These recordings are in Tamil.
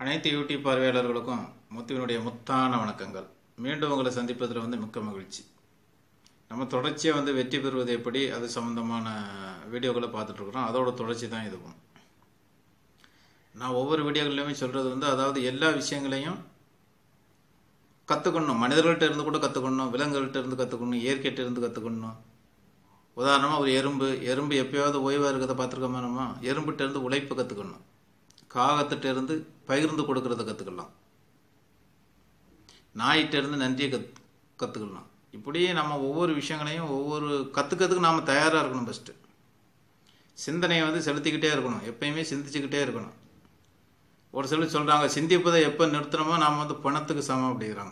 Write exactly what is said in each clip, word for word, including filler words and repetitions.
அனைத்து யூடியூப் பார்வையாளர்களுக்கும் முத்துவினுடைய முத்தான வணக்கங்கள். மீண்டும் உங்களை சந்திப்பதில் வந்து மிக்க மகிழ்ச்சி. நம்ம தொடர்ச்சியாக வந்து வெற்றி பெறுவது எப்படி அது சம்மந்தமான வீடியோக்களை பார்த்துட்ருக்குறோம். அதோட தொடர்ச்சி தான் இதுவும். நான் ஒவ்வொரு வீடியோகள்லையுமே சொல்கிறது வந்து அதாவது எல்லா விஷயங்களையும் கற்றுக்கணும். மனிதர்கள்ட்ட இருந்து கூட கற்றுக்கணும், விலங்குகள்கிட்ட இருந்து கற்றுக்கணும், இயற்கையிட்ட இருந்து கற்றுக்கணும். உதாரணமாக ஒரு எறும்பு எறும்பு எப்போயாவது ஓய்வாக இருக்கிறத பார்த்துருக்கோமா? நம்ம எறும்புகிட்ட இருந்து உழைப்பு கற்றுக்கணும். காகத்திட்ட இருந்து பகிர்ந்து கொடுக்கறத கற்றுக்கலாம். நாயிட்ட இருந்து நன்றியை கத் கற்றுக்கலாம். இப்படியே நம்ம ஒவ்வொரு விஷயங்களையும் ஒவ்வொரு கற்றுக்கிறதுக்கு நாம் தயாராக இருக்கணும். ஃபஸ்ட்டு சிந்தனையை வந்து செலுத்திக்கிட்டே இருக்கணும். எப்பயுமே சிந்திச்சுக்கிட்டே இருக்கணும். ஒரு சிலர் சொல்கிறாங்க, சிந்திப்பதை எப்போ நிறுத்துகிறோமோ நாம் வந்து பணத்துக்கு சமம் அப்படிங்கிறாங்க.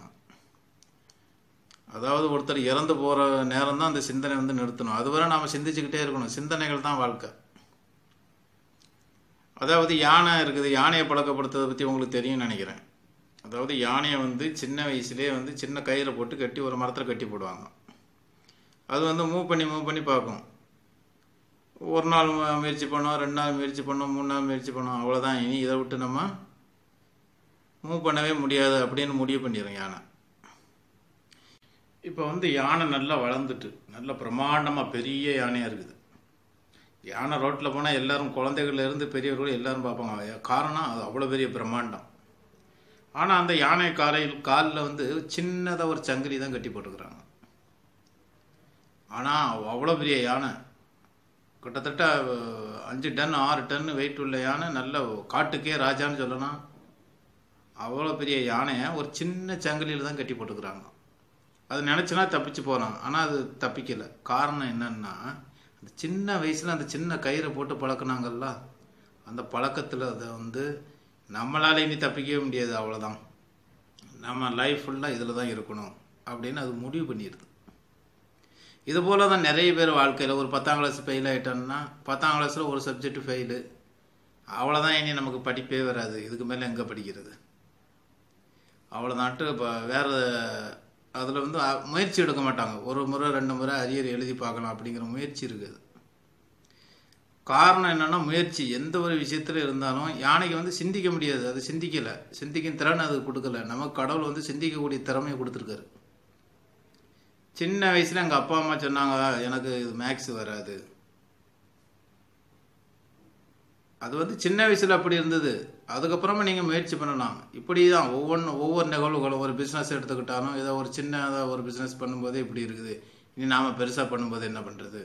அதாவது ஒருத்தர் இறந்து போகிற நேரம் தான் அந்த சிந்தனை வந்து நிறுத்தணும். அதுவரை நாம் சிந்திச்சுக்கிட்டே இருக்கணும். சிந்தனைகள் தான் வாழ்க்கை. அதாவது யானை இருக்குது. யானையை பழக்கப்படுத்துறதை பற்றி உங்களுக்கு தெரியும்னு நினைக்கிறேன். அதாவது யானையை வந்து சின்ன வயசுலேயே வந்து சின்ன கயிறை போட்டு கட்டி ஒரு மரத்தில் கட்டி போடுவாங்க. அது வந்து மூவ் பண்ணி மூவ் பண்ணி பார்க்கும். ஒரு நாள் முயற்சி பண்ணோம், ரெண்டு நாள் முயற்சி பண்ணோம், மூணு நாள் முயற்சி பண்ணோம், அவ்வளோதான். இனி இதை விட்டு நம்ம மூவ் பண்ணவே முடியாது அப்படின்னு முடிவு பண்ணிடுறோம் யானை. இப்போ வந்து யானை நல்லா வளர்ந்துட்டு நல்ல பிரம்மாண்டமாக பெரிய யானையாக இருக்குது. யானை ரோட்டில் போனால் எல்லோரும் குழந்தைகள்லேருந்து பெரியவர்கள் எல்லோரும் பார்ப்பாங்க. காரணம் அது அவ்வளோ பெரிய பிரம்மாண்டம். ஆனால் அந்த யானை காலையில் காலில் வந்து சின்னதாக ஒரு சங்கிலி தான் கட்டி போட்டுக்கிறாங்க. ஆனால் அவ்வளோ பெரிய யானை, கிட்டத்தட்ட அஞ்சு டன் ஆறு டன் வெயிட் உள்ள யானை, நல்ல காட்டுக்கே ராஜான்னு சொல்லலாம். அவ்வளோ பெரிய யானையை ஒரு சின்ன சங்கிலியில் தான் கட்டி போட்டுக்கிறாங்க. அது நினச்சினா தப்பிச்சு போகிறாங்க. ஆனால் அது தப்பிக்கலை. காரணம் என்னன்னா, அந்த சின்ன வயசில் அந்த சின்ன கயிறை போட்டு பழக்கினாங்கல்ல, அந்த பழக்கத்தில் அதை வந்து நம்மளால் இனி தப்பிக்கவே முடியாது. அவ்வளோதான், நம்ம லைஃப் ஃபுல்லாக இதில் தான் இருக்கணும் அப்படின்னு அது முடிவு பண்ணிடுது. இது போல் தான் நிறைய பேர் வாழ்க்கையில் ஒரு பத்தாம் கிளாஸ் ஃபெயில் ஆகிட்டோன்னா, பத்தாம் கிளாஸில் ஒரு சப்ஜெக்ட் ஃபெயிலு, அவ்வளோதான், இனி நமக்கு படிப்பே வராது, இதுக்கு மேலே எங்கே படிக்கிறது, அவ்வளோதான்ட்டு இப்போ வேறு அதில் வந்து முயற்சி எடுக்க மாட்டாங்க. ஒரு முறை ரெண்டு முறை அரியர் எழுதி பார்க்கலாம் அப்படிங்கிற முயற்சி இருக்குது. காரணம் என்னென்னா, முயற்சி எந்த ஒரு விஷயத்தில் இருந்தாலும் யானைக்கு வந்து சிந்திக்க முடியாது. அது சிந்திக்கலை, சிந்திக்கும் திறன் அது கொடுக்கல. நமக்கு கடவுள் வந்து சிந்திக்கக்கூடிய திறமையை கொடுத்துருக்காரு. சின்ன வயசில் எங்கள் அப்பா அம்மா சொன்னாங்க, எனக்கு இது மேக்ஸ் வராது. அது வந்து சின்ன வயசில் அப்படி இருந்தது. அதுக்கப்புறமா நீங்கள் முயற்சி பண்ணலாம். இப்படி தான் ஒவ்வொன்று ஒவ்வொரு நிகழ்வுகளும். ஒரு பிஸ்னஸ் எடுத்துக்கிட்டாலும் ஏதோ ஒரு சின்னதாக ஒரு பிஸ்னஸ் பண்ணும்போதே இப்படி இருக்குது, இனி நாம் பெருசாக பண்ணும்போது என்ன பண்ணுறது?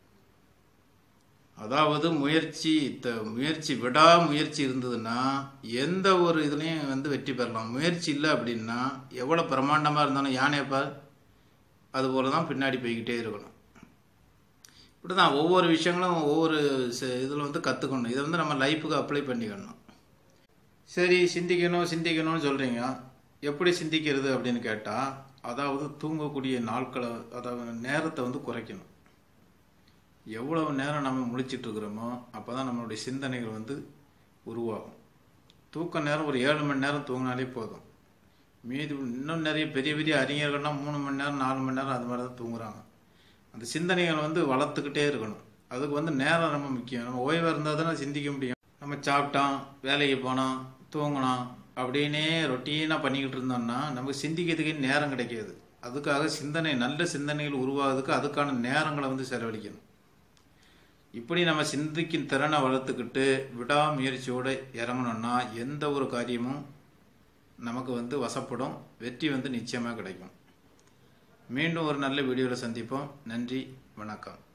அதாவது முயற்சி த முயற்சி விடா முயற்சி இருந்ததுன்னா எந்த ஒரு இதுலேயும் வந்து வெற்றி பெறலாம். முயற்சி இல்லை அப்படின்னா எவ்வளோ பிரம்மாண்டமாக இருந்தாலும் யானையப்பா அதுபோல தான் பின்னாடி போய்கிட்டே இருக்கணும். இப்படி தான் ஒவ்வொரு விஷயங்களும் ஒவ்வொரு இதில் வந்து கற்றுக்கணும். இதை வந்து நம்ம லைஃபுக்கு அப்ளை பண்ணிக்கணும். சரி, சிந்திக்கணும் சிந்திக்கணும்னு சொல்கிறீங்க. எப்படி சிந்திக்கிறது அப்படின்னு கேட்டால், அதாவது தூங்கக்கூடிய நாட்களை, அதாவது நேரத்தை வந்து குறைக்கணும். எவ்வளவு நேரம் நம்ம முழிச்சிட்டு இருக்கிறோமோ அப்போ தான் நம்மளுடைய சிந்தனைகள் வந்து உருவாகும். தூக்க நேரம் ஒரு ஏழு மணி நேரம் தூங்கினாலே போதும். மீதி இன்னும் நிறைய பெரிய பெரிய அறிஞர்கள்லாம் மூணு மணி நேரம் நாலு மணி நேரம் அது மாதிரி தான் தூங்குறாங்க. அந்த சிந்தனைகள் வந்து வளர்த்துக்கிட்டே இருக்கணும். அதுக்கு வந்து நேரம் ரொம்ப முக்கியம். நம்ம ஓய்வாக இருந்தால் தானே சிந்திக்க முடியும். நம்ம சாப்பிட்டோம், வேலைக்கு போனோம், தூங்கினோம் அப்படின்னே ரொட்டீனாக பண்ணிக்கிட்டு இருந்தோம்னா நமக்கு சிந்திக்கிறதுக்கே நேரம் கிடைக்காது. அதுக்காக சிந்தனை நல்ல சிந்தனைகள் உருவாகிறதுக்கு அதுக்கான நேரங்களை வந்து செலவழிக்கணும். இப்படி நம்ம சிந்திக்கும் திறனை வளர்த்துக்கிட்டு விடாமுயற்சியோடு இறங்கணும்னா எந்த ஒரு காரியமும் நமக்கு வந்து வசப்படும். வெற்றி வந்து நிச்சயமாக கிடைக்கும். மீண்டும் ஒரு நல்ல வீடியோவில் சந்திப்போம். நன்றி, வணக்கம்.